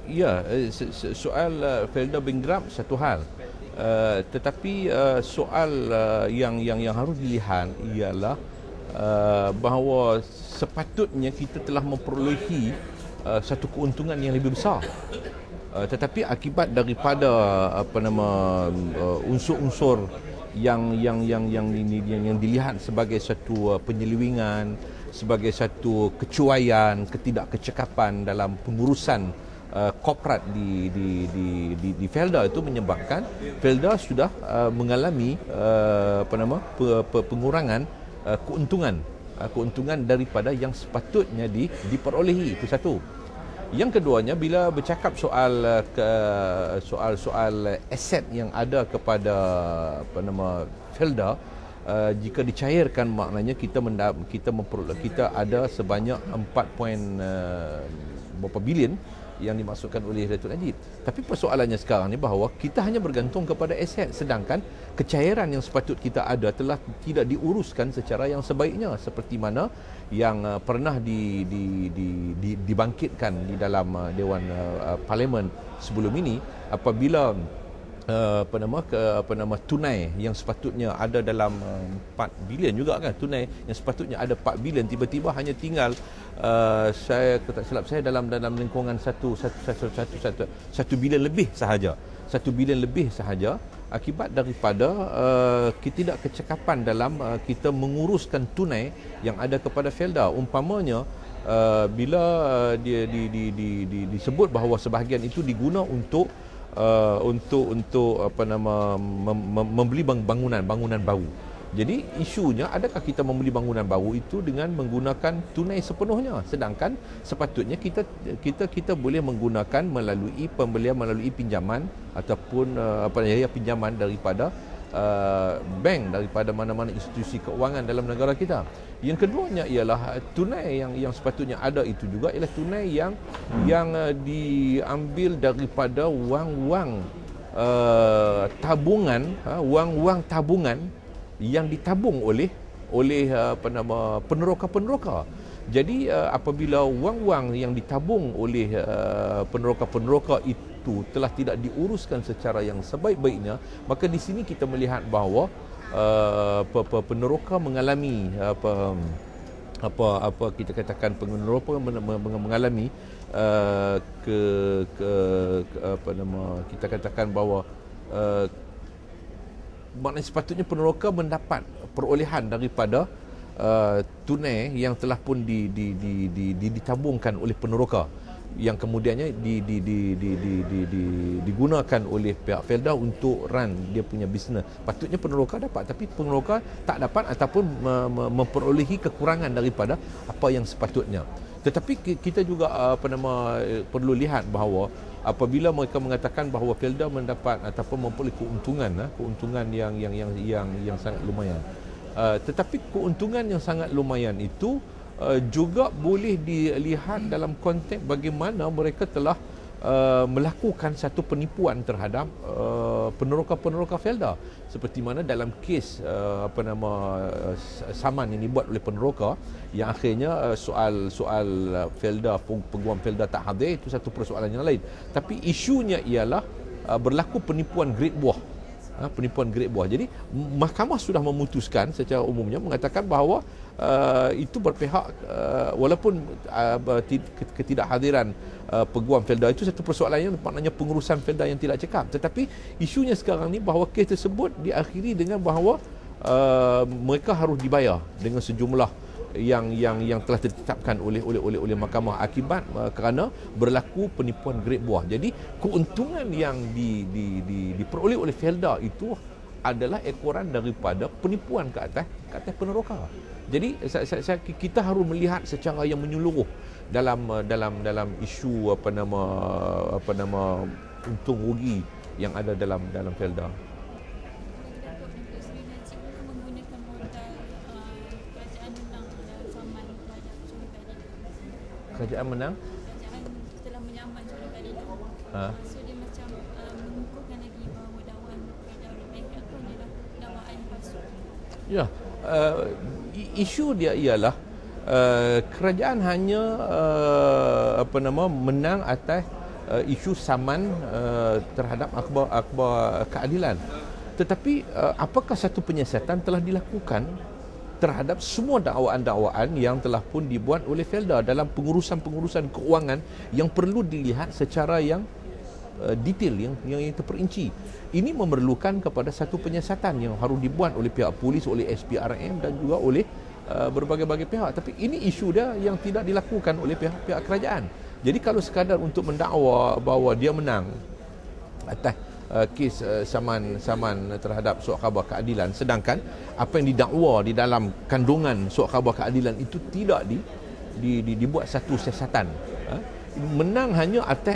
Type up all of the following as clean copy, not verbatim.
Ya, soal Felda bankrupt satu hal. Tetapi soal yang harus dilihat ialah bahawa sepatutnya kita telah memperolehi satu keuntungan yang lebih besar. Tetapi akibat daripada unsur-unsur yang dilihat sebagai satu penyelewengan, sebagai satu kecuaian, ketidakkecekapan dalam pengurusan korporat di Felda itu menyebabkan Felda sudah mengalami pengurangan keuntungan daripada yang sepatutnya diperolehi. Itu satu. Yang keduanya, bila bercakap soal aset yang ada kepada Felda, jika dicairkan, maknanya kita ada sebanyak 4 berapa bilion yang dimaksudkan oleh Datuk Najib. Tapi persoalannya sekarang ni bahawa kita hanya bergantung kepada aset, sedangkan kecairan yang sepatut kita ada telah tidak diuruskan secara yang sebaiknya, seperti mana yang pernah dibangkitkan di dalam Dewan Parlimen sebelum ini, apabila tunai yang sepatutnya ada dalam 4 bilion juga kan, tunai yang sepatutnya ada 4 bilion tiba-tiba hanya tinggal saya tak silap saya dalam lingkungan 1 bilion lebih sahaja. 1 bilion lebih sahaja akibat daripada ketidakkecekapan dalam kita menguruskan tunai yang ada kepada Felda. Umpamanya bila dia disebut bahawa sebahagian itu diguna untuk membeli bangunan baru. Jadi isunya, adakah kita membeli bangunan baru itu dengan menggunakan tunai sepenuhnya, sedangkan sepatutnya kita boleh menggunakan pembelian melalui pinjaman ataupun pinjaman daripada bank, daripada mana-mana institusi keuangan dalam negara kita. Yang keduanya ialah tunai yang sepatutnya ada itu juga ialah tunai yang diambil daripada wang-wang tabungan, wang-wang tabungan yang ditabung oleh peneroka-peneroka. Jadi apabila wang-wang yang ditabung oleh peneroka-peneroka itu telah tidak diuruskan secara yang sebaik-baiknya, maka di sini kita melihat bahawa peneroka mengalami kita katakan peneroka mengalami kita katakan bahawa maknanya sepatutnya peneroka mendapat perolehan daripada tunai yang telah pun ditabungkan oleh peneroka, yang kemudiannya digunakan oleh pihak Felda untuk run dia punya bisnes. Patutnya peneroka dapat, tapi peneroka tak dapat ataupun memperolehi kekurangan daripada apa yang sepatutnya. Tetapi kita juga perlu lihat bahawa apabila mereka mengatakan bahawa Felda mendapat ataupun memperoleh keuntungan yang sangat lumayan, tetapi keuntungan yang sangat lumayan itu juga boleh dilihat dalam konteks bagaimana mereka telah melakukan satu penipuan terhadap peneroka-peneroka Felda, seperti mana dalam kes saman yang dibuat oleh peneroka, yang akhirnya soal Felda, peguam Felda tak hadir, itu satu persoalan yang lain. Tapi isunya ialah berlaku penipuan grade buah. Penipuan grade buah. Jadi mahkamah sudah memutuskan secara umumnya mengatakan bahawa itu berpihak, walaupun ketidakhadiran peguam Felda itu satu persoalan yang maknanya pengurusan Felda yang tidak cekap. Tetapi isunya sekarang ni bahawa kes tersebut diakhiri dengan bahawa mereka harus dibayar dengan sejumlah yang telah ditetapkan oleh mahkamah akibat kerana berlaku penipuan grade buah. Jadi keuntungan yang diperoleh oleh Felda itu adalah ekoran daripada penipuan ke atas peneroka. Jadi kita harus melihat secara yang menyeluruh dalam isu untung rugi yang ada dalam Felda. Kerajaan menang? Kerajaan telah menyaman Suri Kalilang. So dia macam mengukuhkan lagi bahawa dakwaan Felda oleh bankrupt itu adalah dakwaan palsu. Ya, isu dia ialah kerajaan hanya menang atas isu saman terhadap akhbar keadilan. Tetapi apakah satu penyiasatan telah dilakukan terhadap semua dakwaan-dakwaan yang telah pun dibuat oleh Felda dalam pengurusan-pengurusan keuangan yang perlu dilihat secara yang detail, yang terperinci. Ini memerlukan kepada satu penyiasatan yang harus dibuat oleh pihak polis, oleh SPRM dan juga oleh berbagai-bagai pihak. Tapi ini isu dia yang tidak dilakukan oleh pihak kerajaan. Jadi kalau sekadar untuk mendakwa bahawa dia menang atas kes saman terhadap surat khabar keadilan, sedangkan apa yang didakwa di dalam kandungan surat khabar keadilan itu tidak dibuat satu siasatan. Menang hanya atas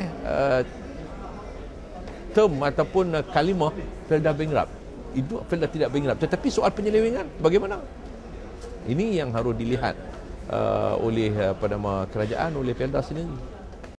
term ataupun kalimah Felda bankrupt. Itu Felda tidak bankrupt. Tetapi soal penyelewengan bagaimana? Ini yang harus dilihat oleh kerajaan, oleh Felda sendiri.